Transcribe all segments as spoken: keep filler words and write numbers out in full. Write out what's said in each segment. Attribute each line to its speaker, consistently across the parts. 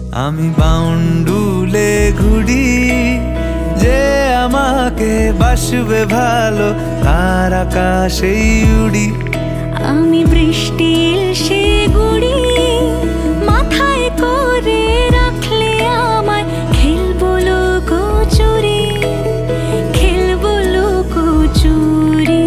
Speaker 1: আমি বাউন্ডুলে ঘুরি, যে আমাকে বাসবে ভালো তার আকাশেই উড়ি।
Speaker 2: আমি বৃষ্টি এসে গুড়ি, মাথায় করে রাখলে আমায় খেলবো লুকোচুরি, খেলবো লুকোচুরি।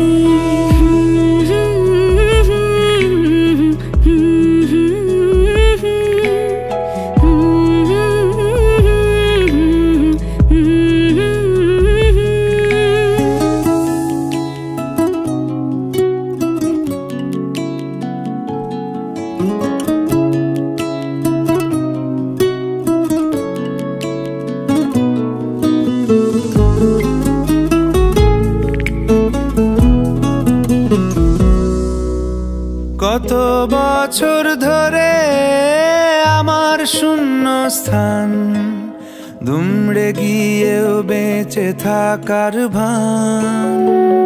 Speaker 1: কত বছর ধরে আমার শূন্য স্থান, দুমড়ে গিয়েও বেঁচে থাকার ভান।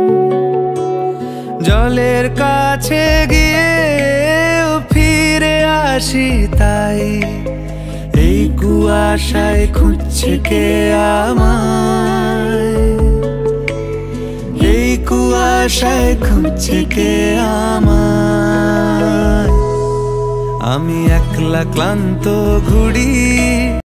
Speaker 1: জলের কাছে গিয়েও ফিরে আসি তাই, এই কুয়াশায় খুঁজছে কে আমায়, এই কুয়াশায় খুঁজছে কে আমায়। আমি একলা ক্লান্ত ঘুরি।